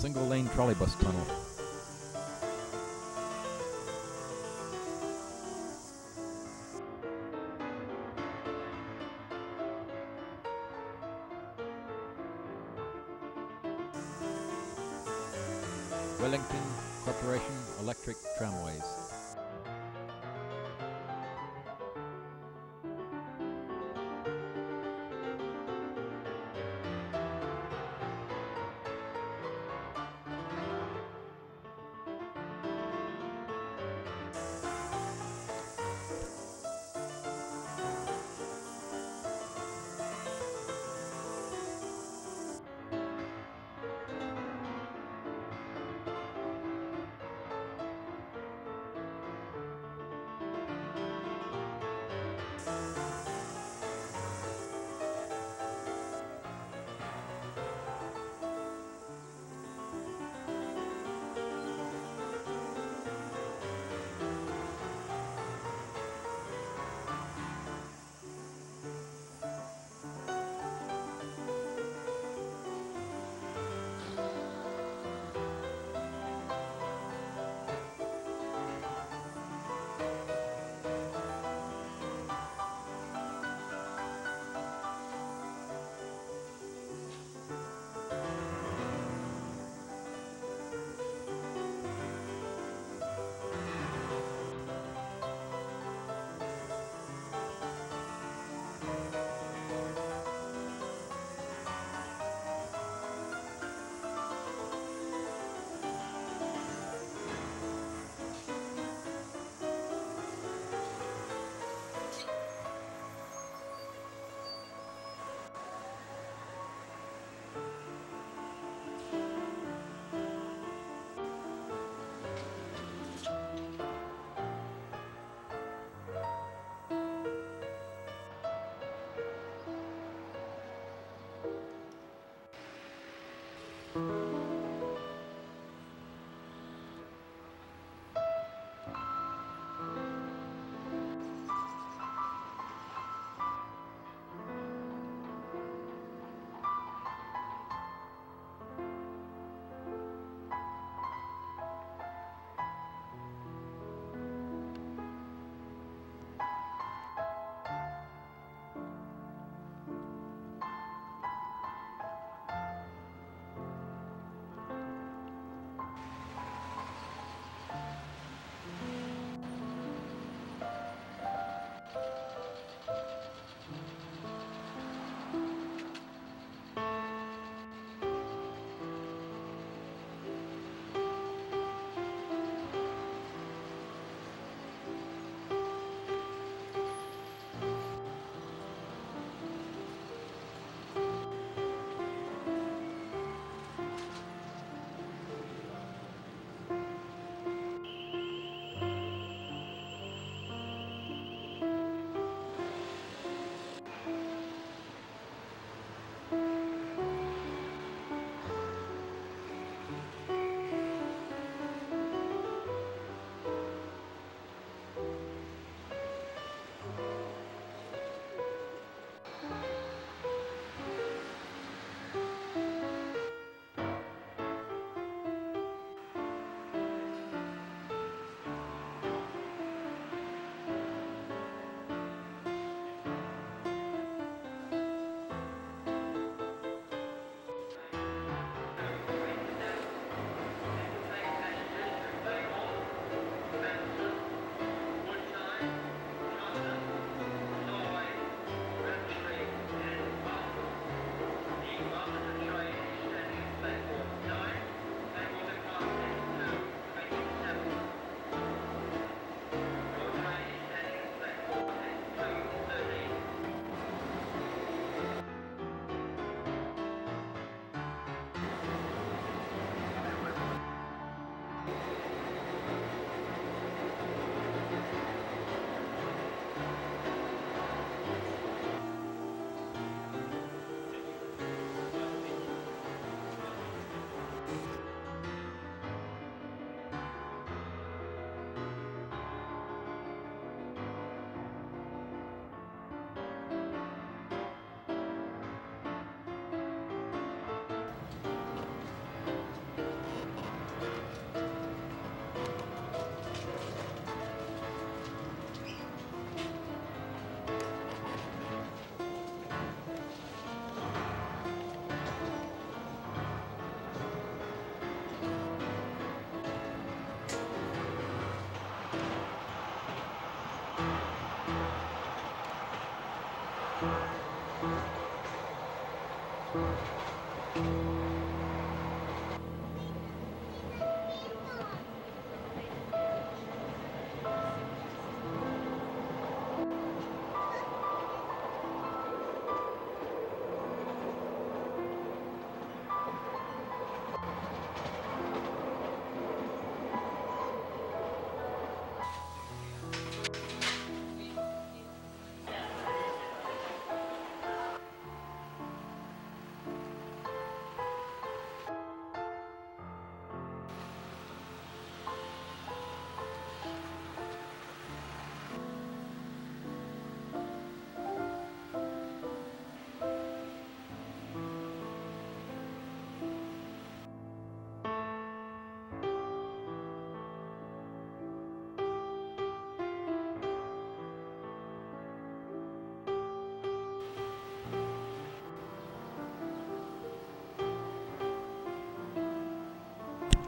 single-lane trolleybus tunnel. Wellington Corporation Electric Tramways.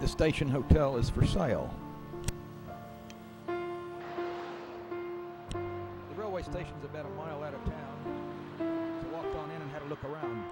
the station hotel is for sale. The railway station's about a mile out of town, so walked on in and had a look around.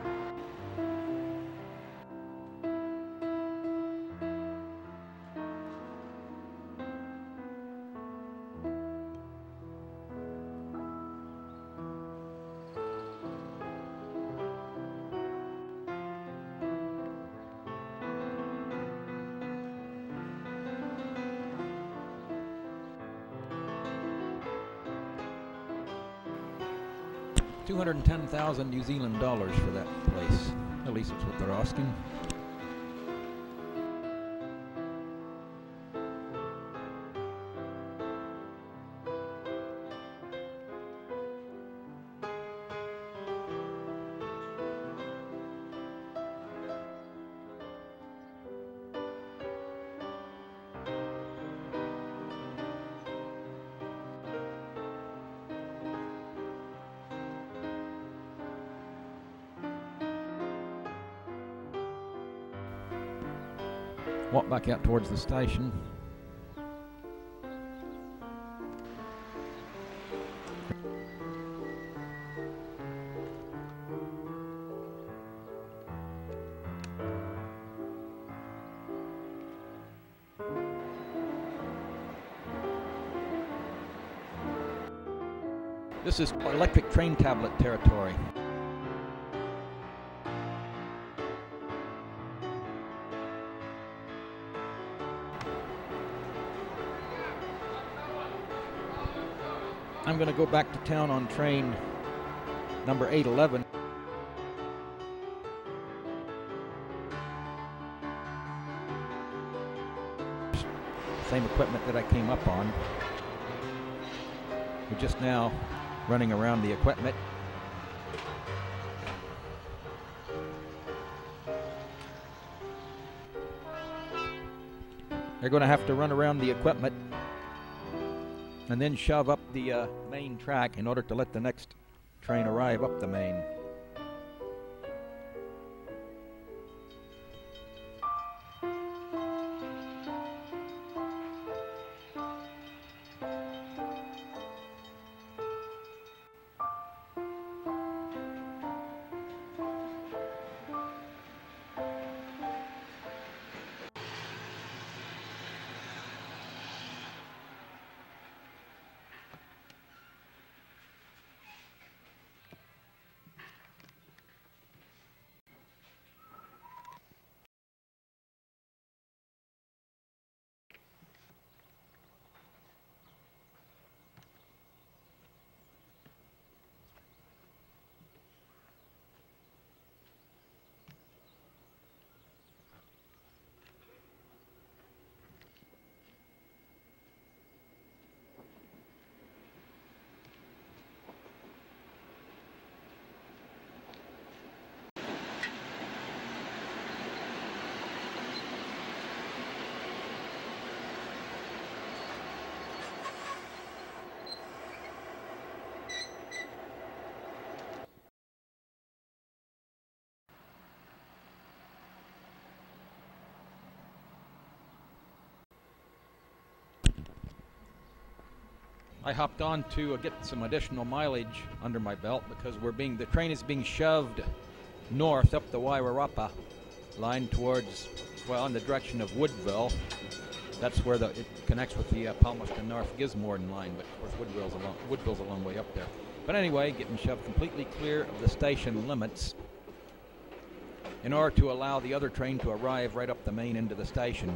$210,000 New Zealand dollars for that place. At least that's what they're asking. Walk back out towards the station. This is electric train tablet territory. I'm going to go back to town on train number 811. Same equipment that I came up on. We're just now running around the equipment. They're going to have to run around the equipment and then shove up the main track in order to let the next train arrive up the main. I hopped on to get some additional mileage under my belt because the train is being shoved north up the Wairarapa line towards, well, in the direction of Woodville. That's where it connects with the Palmerston North Gisborne line, but of course Woodville's a long way up there. But anyway, getting shoved completely clear of the station limits in order to allow the other train to arrive right up the main end of the station.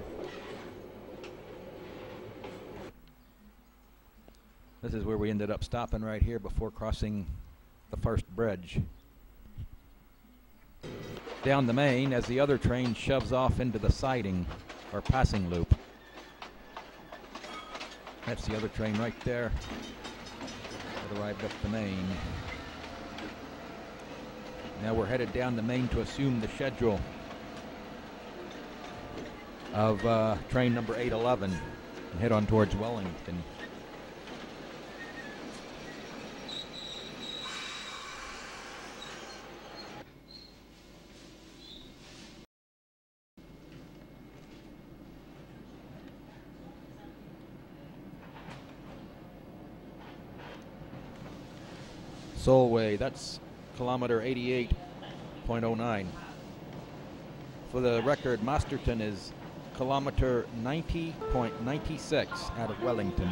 This is where we ended up stopping right here before crossing the first bridge. Down the main as the other train shoves off into the siding or passing loop. That's the other train right there that arrived up the main. Now we're headed down the main to assume the schedule of train number 811 and head on towards Wellington. Solway, that's kilometer 88.09. For the record, Masterton is kilometer 90.96 out of Wellington.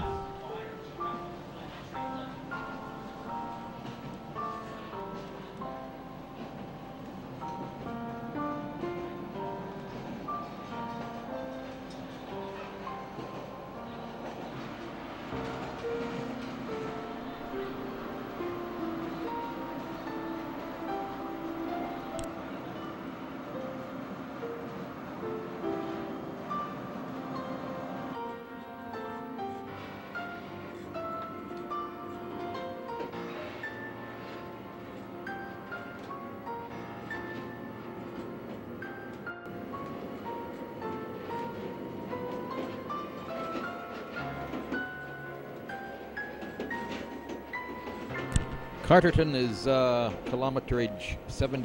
Carterton is kilometerage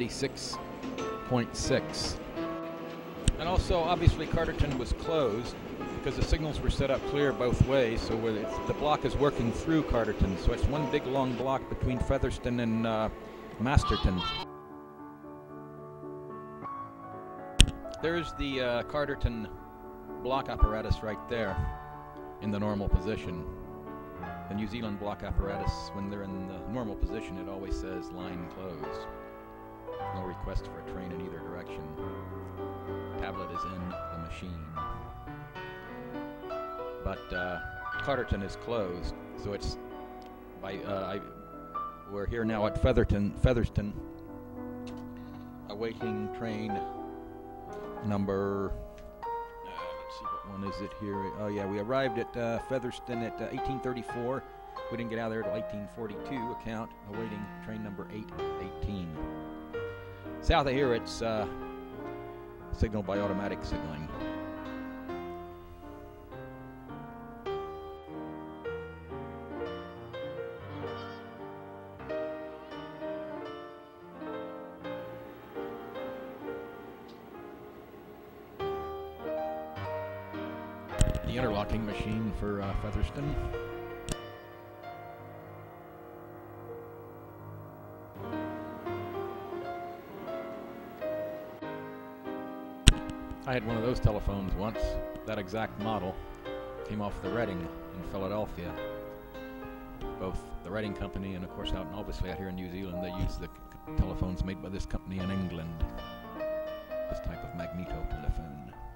76.6. And also, obviously, Carterton was closed because the signals were set up clear both ways, so the block is working through Carterton. So it's one big long block between Featherston and Masterton. There's the Carterton block apparatus right there in the normal position. The New Zealand block apparatus, when they're in the normal position, it always says line closed. No request for a train in either direction. Tablet is in the machine. But Carterton is closed, so it's we're here now at Featherston, awaiting train number. Let's see, what one is it here? Oh yeah, we arrived at Featherston at 1834. We didn't get out of there till 1842. Account awaiting train number 818. South of here, it's signaled by automatic signaling. The interlocking machine for Featherston. I had one of those telephones once. That exact model came off the Reading in Philadelphia. Both the Reading company and, of course, obviously out here in New Zealand, they use the telephones made by this company in England. This type of magneto telephone.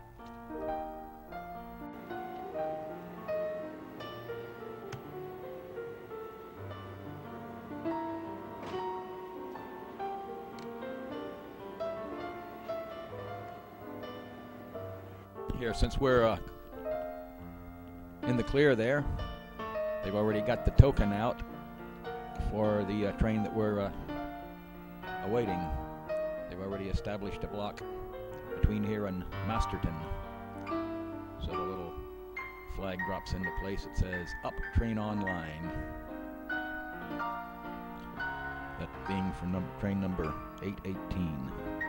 Here, since we're in the clear there, they've already got the token out for the train that we're awaiting. They've already established a block between here and Masterton. So the little flag drops into place. It says, "Up train online." That being for train number 818.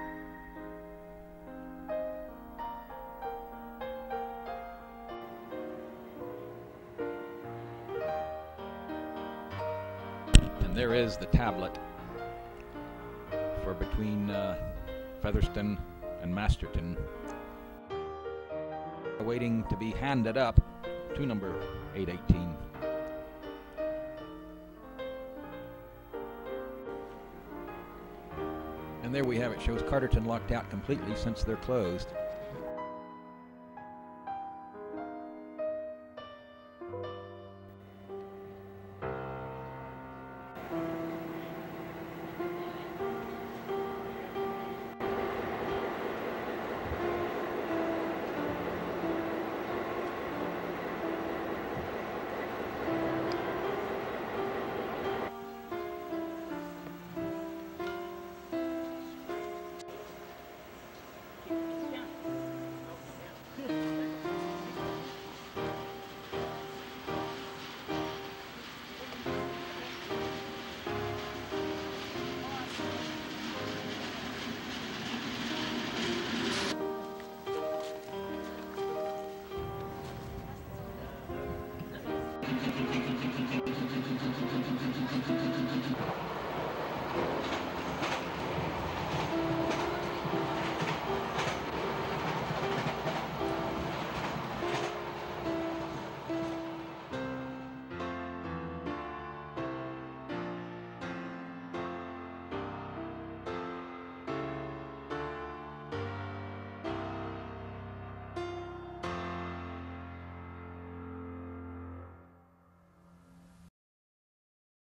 There is the tablet for between Featherston and Masterton, waiting to be handed up to number 818. And there we have it. Shows Carterton locked out completely since they're closed.